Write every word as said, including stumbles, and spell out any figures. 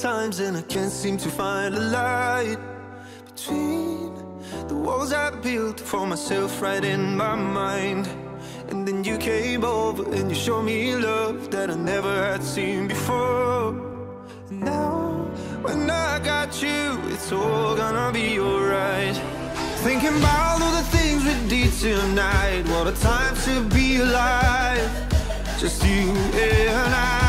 times and I can't seem to find a light between the walls I built for myself right in my mind. And then you came over and you showed me love that I never had seen before. And now, when I got you, it's all gonna be alright. Thinking about all the things we did tonight. What a time to be alive. Just you and I.